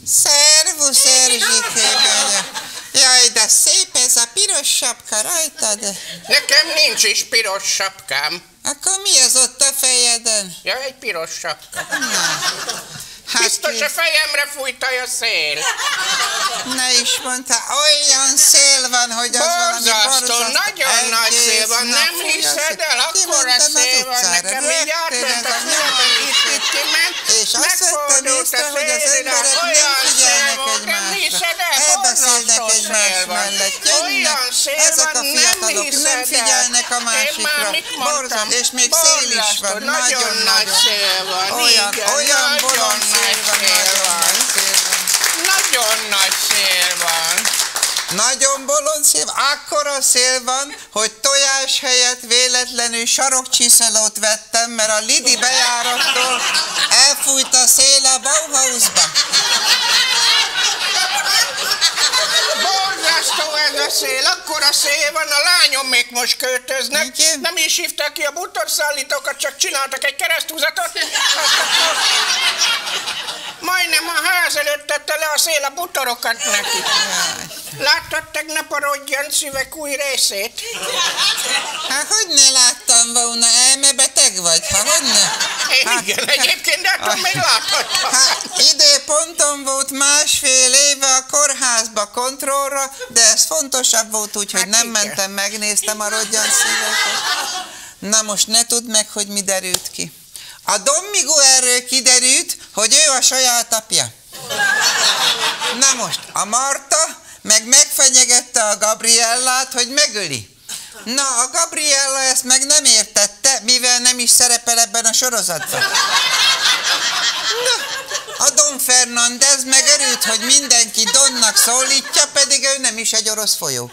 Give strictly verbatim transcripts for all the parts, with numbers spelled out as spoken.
Szervusz, Erzsikém! Jaj, de szép ez a piros sapka rajtad. Nekem nincs is piros sapkám. Akkor mi az ott a fejeden? Ja, egy piros sapka. Na, hát Biztos ki- a fejemre fújta a szél. Ne is mondta, olyan szél van, hogy az valami Borzasztó, borzasztó. nagyon nagy Egész szél van, nap nem fúj a hiszed szél. el, akkora Kimentem az szél van, utcára, nekem így átment a rögtön ez a fülemben, nyomor itt, itt kiment, és azt vettem megfordult észre, a hogy az szél, emberek nem olyan figyelnek szél van, nem egymásra. hiszed el, Elbeszélnek borzasztó egymás szél van. mellett, jönnek, Olyan szél ezek van, a nem fiatalok nem hiszed el. figyelnek a Én már másikra. mit mondtam? Borzasztó, és még szél is Borzasztó, van, nagyon nagy nagyon-nagyon. szél van, Olyan, igen, olyan nagyon bolond nagy szél van, szél nagyon van. nagy szél van. Nagyon nagy szél van. Nagyon bolond szél, akkora szél van, hogy tojás helyett véletlenül sarokcsiszolót vettem, mert a Lidi bejárattól elfújt a szél a Bauhausba. Borzasztó ez a szél, akkora szél van, a lányom még most költöznek. Igen? Nem is hívták ki a bútorszállítókat, csak csináltak egy kereszthúzatot. Majdnem a ház előtt tette le a szél a bútorokat neki. Láttad tegnap a Rodgyan szüveg új részét? Hát hogy ne láttam volna, elmebeteg vagy? Hát hogy ne? Én igen, egyébként, de attól még láthattam. Hát időpontom volt másfél éve a kórházba kontrollra, de ez fontosabb volt, úgyhogy Hát nem igen. mentem, megnéztem a Rodgyan szíveset. Na most ne tudd meg, hogy mi derült ki. A Don Miguelről kiderült, hogy ő a saját apja. Na most, a Marta meg megfenyegette a Gabriellát, hogy megöli. Na, a Gabriella ezt meg nem értette, mivel nem is szerepel ebben a sorozatban. Na, a Don Fernandez meg örült, hogy mindenki Donnak szólítja, pedig ő nem is egy orosz folyó.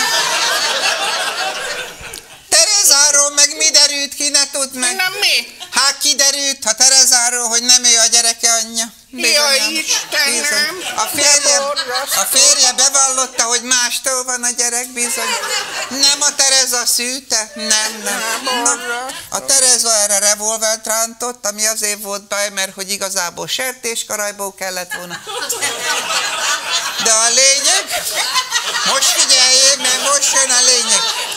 Terezáról meg mi derült ki, ne tudd meg? Nem mi? Hát kiderült, ha Terezáról, hogy nem ő a gyereke anyja. Jaj, Bizonyám. Istenem! Bizony. A férje, borzasztó. a férje bevallotta, hogy mástól van a gyerek, bizony. Nem a Tereza szűte? Nem, nem. Na, a Tereza erre revolvert rántott, ami azért volt baj, mert hogy igazából sertéskarajból kellett volna. De a lényeg, most figyeljél, mert most jön a lényeg.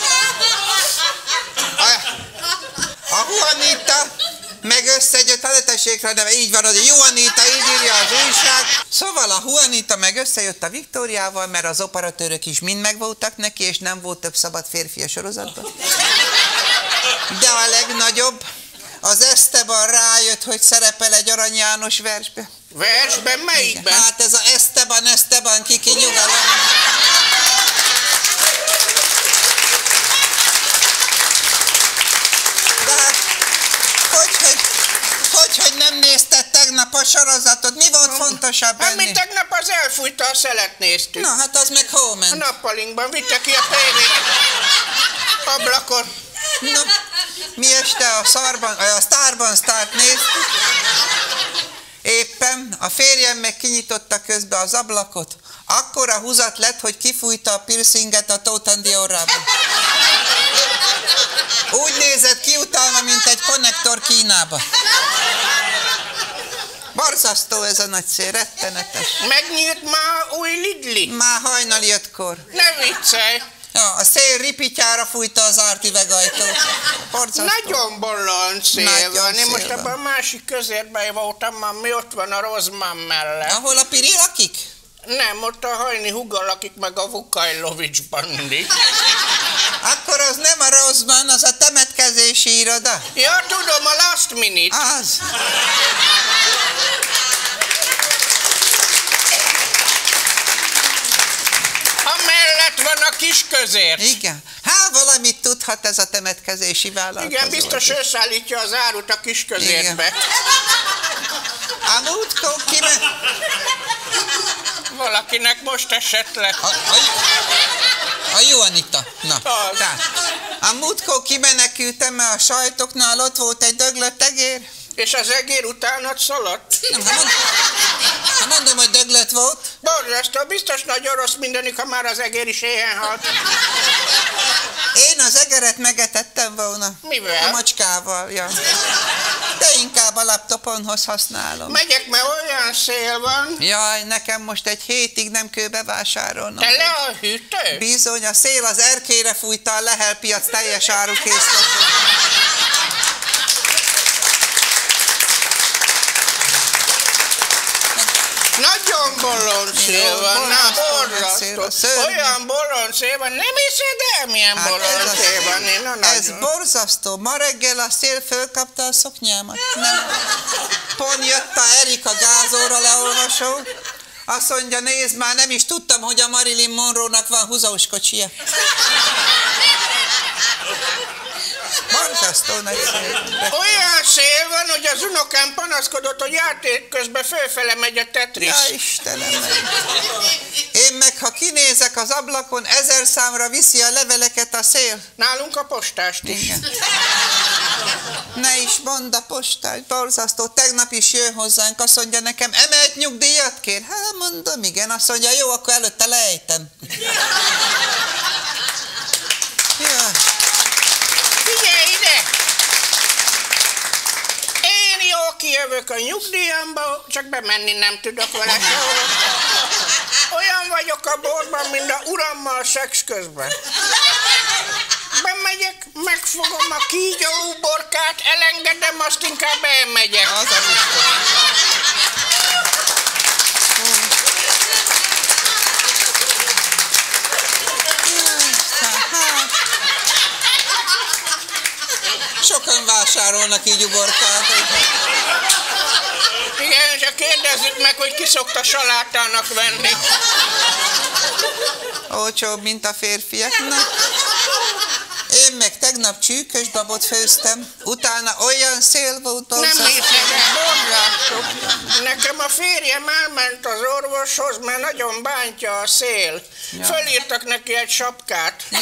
A, a Juanita meg összejött, ha ne tessék rá, de így van, hogy Juanita, így írja az újság. Szóval a Juanita meg összejött a Viktóriával, mert az operatőrök is mind megvoltak neki, és nem volt több szabad férfi a sorozatban. De a legnagyobb, az Esteban rájött, hogy szerepel egy Arany János versbe. Versben melyikben? Hát ez a Esteban, Esteban, kiki nyugalom. De hát, hogy, hogy, hogy, hogy nem nézted tegnap a sorozatot? Mi volt fontosabb Hát mi ennél? tegnap az elfújta a szelet néztük. Na, hát az meg hol A ment? nappalinkban vitte ki a tévét. Ablakon. No, mi este a szarban, a Starban Start néztük. Éppen a férjem meg kinyitotta közbe az ablakot. Akkora húzat lett, hogy kifújta a piercinget a Tóth Andi orrából. Úgy nézett ki utána, mint egy konnektor Kínába. Borzasztó ez a nagy szél, rettenetes. Megnyílt már új Lidli. Már hajnali ötkor. Ne viccelj. Ja, a szél ripityára fújta az árti vegajtót. Borzasztó. Nagyon bolond szél Nagyon van. Én szél most van. abban a másik közérben voltam, ami ott van a Rozman mellett. Ahol a Piri lakik? Nem, ott a Hajni Huga lakik meg a Vukajlovics bandi. Akkor az nem a Rozman, az a temetkezési iroda. Ja, tudom, a Last Minute. Az. Amellett van a kis közért. Igen. Hát valamit tudhat ez a temetkezési vállalkozó. Igen, biztos összeállítja az árut a kis közértbe. A múltkor kime... Valakinek most esett le. A, a, a Juanita. Na, Az. tehát. A múltkor kimenekültem, mert a sajtoknál ott volt egy döglött egér. És az egér utánad szaladt? Nem, ha mondom, ha mondom, hogy döglött volt. Borzasztó, biztos nagyon rossz mindenük, ha már az egér is éhen halt. Én az egeret megetettem volna. Mivel? A macskával, ja. De inkább a laptopomhoz használom. Megyek, mert olyan szél van. Jaj, nekem most egy hétig nem kell bevásárolnom. Te le a hűtő? Bizony, a szél az erkélyre fújta a Lehel piac teljes árukészletet. Nagyon bolond szél van, na borzasztó. Olyan bolond szél van, nem hiszed el, milyen Hát bolond ez a szél szél- van. Én a Ez nagyon- borzasztó. Ma reggel a szél fölkapta a szoknyámat. Nem. Pont jött a Erika gázóra leolvasó. Azt mondja, nézd már, nem is tudtam, hogy a Marilyn Monroe-nak van húzós kocsia. Borzasztó nagy szél. De- Olyan szél van, hogy az unokám panaszkodott, hogy játék közben fölfele megy a Tetris. Ja, Istenem. Én meg, ha kinézek az ablakon, ezer számra viszi a leveleket a szél. Nálunk a postást is. Igen. Ne is mondd a postás, borzasztó. Tegnap is jön hozzánk, azt mondja nekem, emelt nyugdíjat kér? Hát mondom, igen. Azt mondja, jó, akkor előtte lejtem. Ja. Figyelj ide! Én jó kijövök a nyugdíjamba, csak bemenni nem tudok vele sehova. Olyan vagyok a borban, mint a urammal szex közben. Bemegyek, megfogom a kígyóuborkát, elengedem, azt inkább elmegyek. Az a biztos. Sokan vásárolnak így uborkát. Igen, csak kérdezzük meg, hogy ki szokta salátának venni. Olcsóbb, mint a férfiaknak. Én meg tegnap csűkös babot főztem, utána olyan szél volt. Nem hiszem, borzasztó. Nekem a férjem elment az orvoshoz, mert nagyon bántja a szél. Ja. Fölírtak neki egy sapkát. Ja.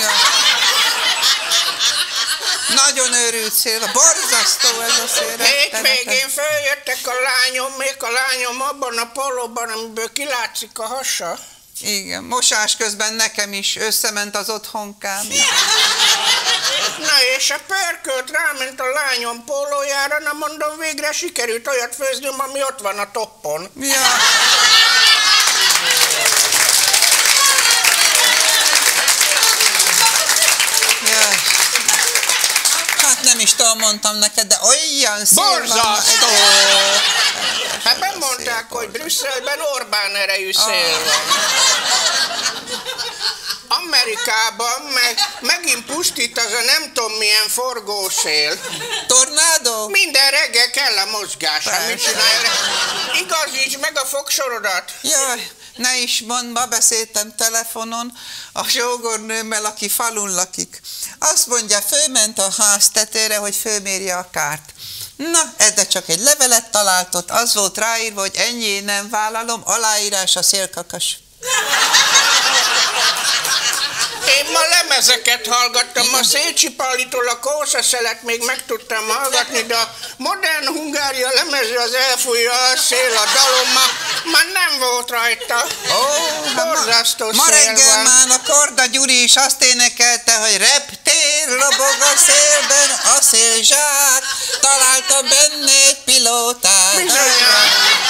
Nagyon őrült szél, borzasztó ez a szél. Hétvégén följöttek a lányom, még a lányom abban a pólóban, amiből kilátszik a hasa. Igen, mosás közben nekem is összement az otthonkám. Na és a pörkölt ráment a lányom pólójára, na mondom, végre sikerült olyat főznöm, ami ott van a toppon. Ja. Ja. Hát nem is tudom, mondtam neked, de olyan szél van. Borzasztó! Hát bemondták, hogy Brüsszelben Orbán erejű szél van. Amerikában meg megint pusztít az a nem tudom milyen forgószél. Tornádó? Minden reggel kell a mozgás. Hát mit csinálj? Igazíts meg a fogsorodat. Jaj, ne is mondd, ma beszéltem telefonon a sógornőmmel, aki falun lakik. Azt mondja, fölment a ház tetőre, hogy fölmérje a kárt. Na, de csak egy levelet talált ott, az volt ráírva, hogy ennyi én nem vállalom, aláírás a szélkakas. Én ma lemezeket hallgattam, a Szécsi Pallitól a Kószaszelet még meg tudtam hallgatni, de a Modern Hungária lemező az elfújja a szél, a dalom ma, már nem volt rajta. Oh, borzasztó ma, ma szél reggel van. már a Korda Gyuri is azt énekelte, hogy reptér lobog a szélben a szélzsák, találta benne egy pilótát. Bizonyán.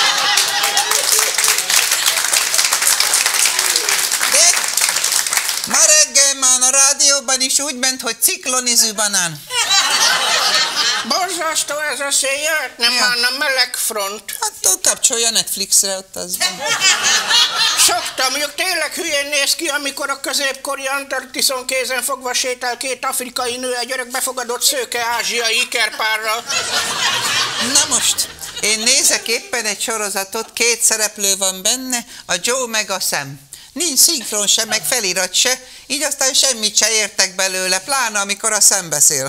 De ma reggel már a rádióban is úgy ment, hogy ciklonizű banán. Borzasztó ez a szél, jött, nem Ja. állna meleg front. Hát kapcsolja Netflixre ott az van. Szoktam, mondjuk tényleg hülyén néz ki, amikor a középkori Antarktiszon kézen fogva sétál két afrikai nő egy örökbefogadott szőke ázsiai ikerpárral. Na most, én nézek éppen egy sorozatot, két szereplő van benne, a Joe meg a Sam. Nincs szinkron se, meg felirat se, így aztán semmit se értek belőle, pláne amikor a Sam beszél.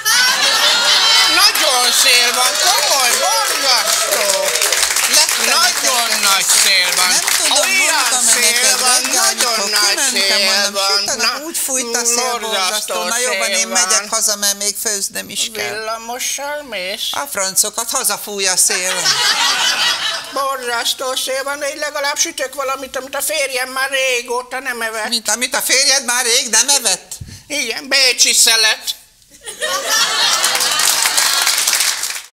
Nagyon szél van, komoly, borzasztó. Nagyon nagy szél van. Nem tudom, olyan mondtam szél van, nagyon nagy szél van. Na, úgy fújt a szél, borzasztó. Na jó, van, én megyek haza, mert még főznem is kell. Villamossal mész? A francokat hazafúj a szél. Borzasztó szél van, de én legalább sütök valamit, amit a férjem már régóta nem evett. Mint amit a férjed már rég nem evett? Igen, bécsi szelet.